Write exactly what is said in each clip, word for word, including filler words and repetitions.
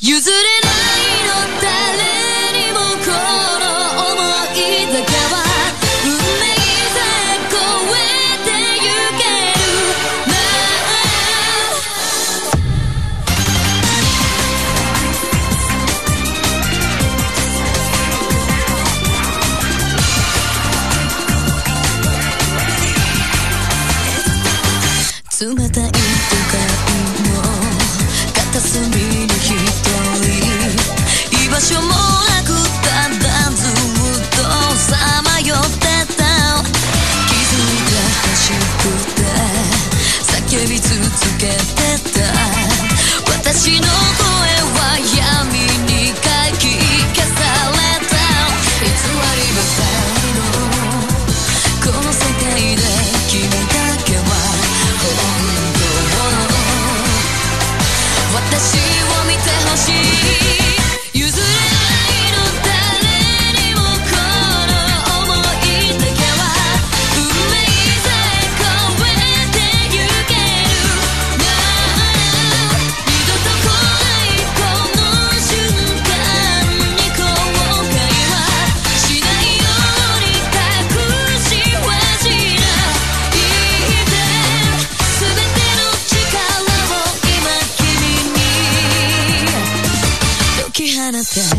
譲れないの誰にもこの想いだけは運命さえ超えてゆけるな冷たい都会の片隅に一人居場所もなくただずっとさまよってた気づいた欲しくて叫び続けてた私の声は闇にかき消された偽りばかりのこの世界で君だけは本当の私を見てほしい譲れないの誰にもこの想いだけは運命さえ超えてゆけるな二度と来ないこの瞬間に後悔はしないように隠しはしないで全ての力を今君に解き放て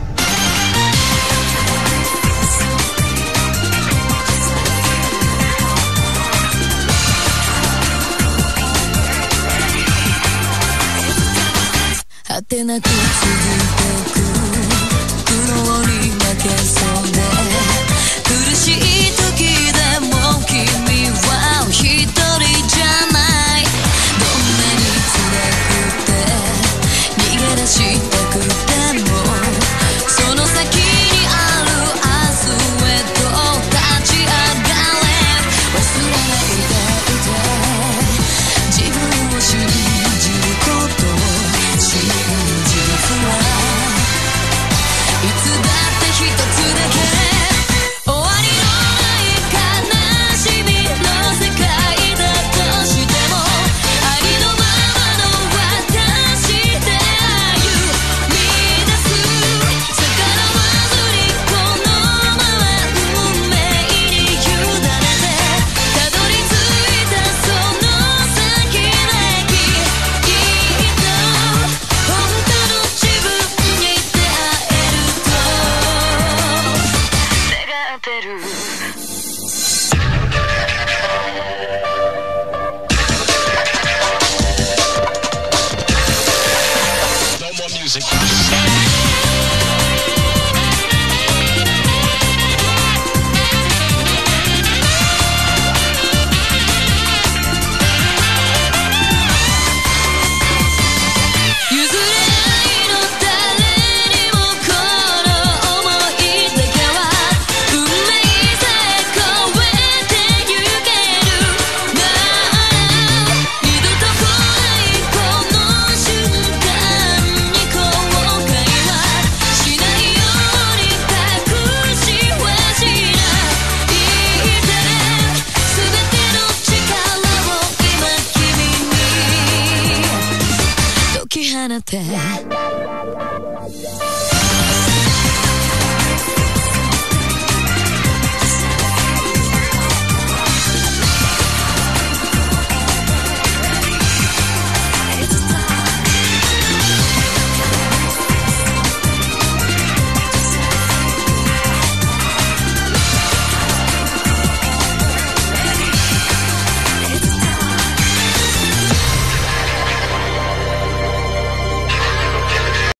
果てなく続いてく苦悩に負けそうで苦しい時でも君は一人じゃないどんなに辛くて逃げ出したくてもその先にある明日へと立ち上がれ忘れないでいて自分を信じること真実はいつだって一つだけ終わりのない悲しみの世界だとしてもありのままの私で歩み出す逆らわずにこのまま運命に委ねてたどり着いたその先できっと本当の自分に出会えると願ってる No more music. 譲れないの誰にもこの想いだけは運命さえ超えてゆけるな二度と来ないこの瞬間に後悔はしないように隠しはしないで全ての力を今君に解き放て